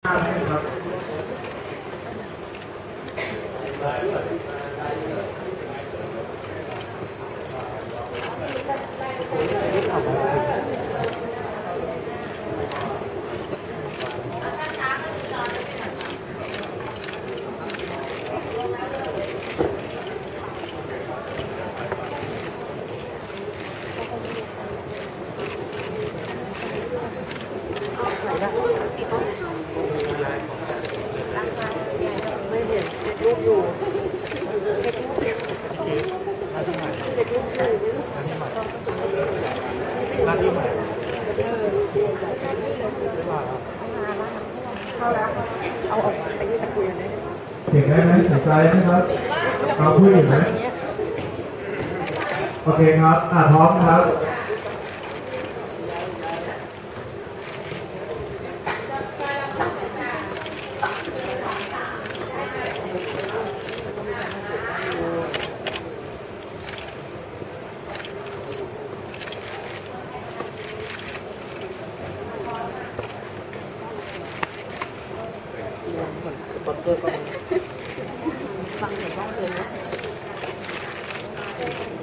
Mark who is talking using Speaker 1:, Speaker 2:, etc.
Speaker 1: ครับ
Speaker 2: ไม่เห็นเด็กลูกอยู่เด็กลูกอยู่เด็กลูกอยู่ร้านที่ใหม่เข้าแล้วเอาออกไปยืดตะกุยเลย
Speaker 1: เก่งได้ไหมสนใจไหมครับเราพูดอยู่ไหมโอเคครับพร้อมครับ
Speaker 2: บอลเซอร์ก็ฟังเสียงร้องเพลงนะ